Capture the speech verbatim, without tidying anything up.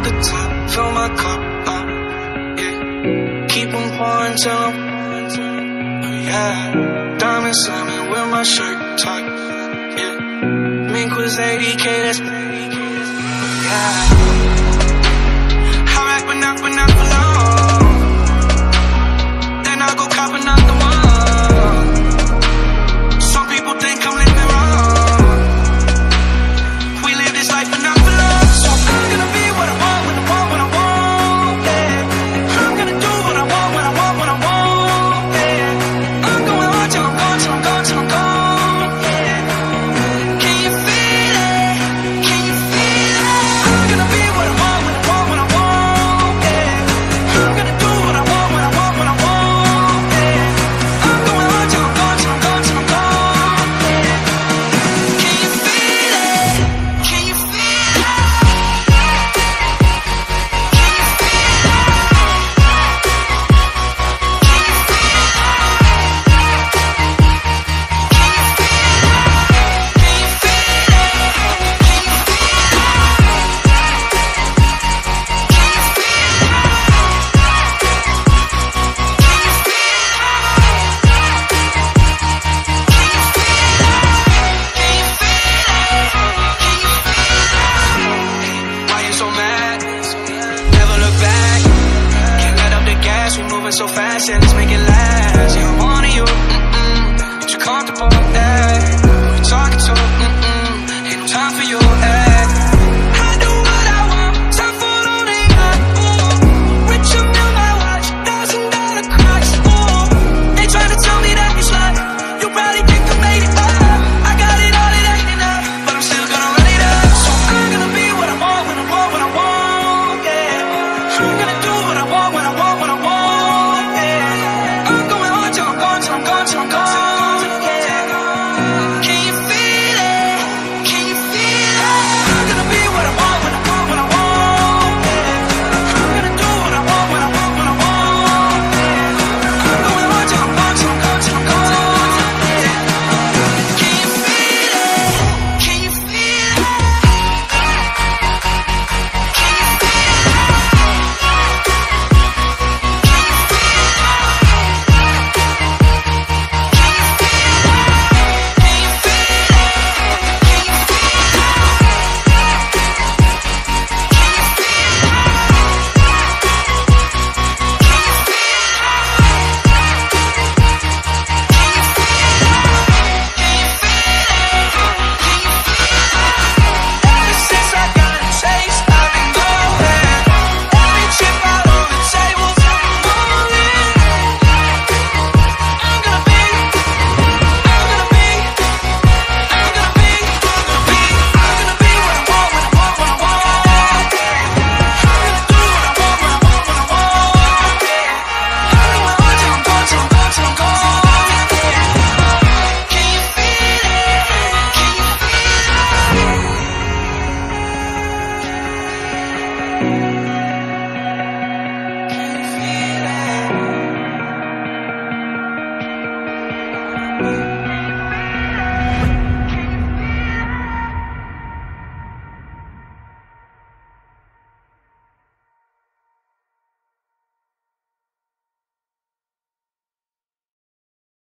the top, fill my cup up, yeah. Keep on pouring till I'm, oh yeah. Diamond slamming with my shirt tucked, yeah. Mink was eighty K, that's, yeah. I rap but not, but not for long. Then I go cop another one. Some people think I'm living wrong. We live this life but not for long. So I'm gonna be what I want, when I want, when I want, yeah. I'm gonna do what I want, when I want, when I want, yeah. I'm going hard till I'm gone, till I'm gone, till I'm gone, yeah. Can you feel it? Can you feel it? I'm gonna be what I want, when I want, when I want, yeah. I'm gonna do what I want, when I want, when I want, yeah. I'm going hard till I'm gone, till I'm gone, till I'm gone, yeah. Can you feel it? Can you feel it? Can you feel Why you so mad? Never look back. Can't let up the gas, we're moving so fast, and let's make it last. Yeah, I wanted you, mm-mm, but you're comfortable, yeah. We're talking to, mm-mm, ain't no time for you, yeah. I do what I want, time for it only I, ooh. Rich up in my watch, thousand dollar cracks, ooh. They tryna tell me that it's life, you probably think I made it up. I got it all, it ain't enough, but I'm still gonna run it up. So I'm gonna be what I want, when I want, when I want, yeah. I'm gonna do what I want, when I want, when I want, yeah. I'm going hard till I'm gone, till I'm gone, till I'm gone, yeah. Can you feel it? Can you feel it? I'm gonna be what I want, when I want, when I want, yeah. I'm gonna do what I want, when I want, when I want, yeah. I'm going hard till I'm gone, till I'm gone, till I'm gone, yeah. Can you feel it? Can you feel it? Ever since I got a taste, I've been going. Every chip out on the table, I'm all in. I'm gonna be, I'm gonna be, I'm gonna be, I'm gonna be, I'm gonna be what I want, when I want, when I want, yeah. I'm gonna do what I want, when I want, when I want, yeah. I'm going hard till I'm gone, till I'm gone, till I'm gone, yeah. Can you feel it? Can you feel it? Can you feel it?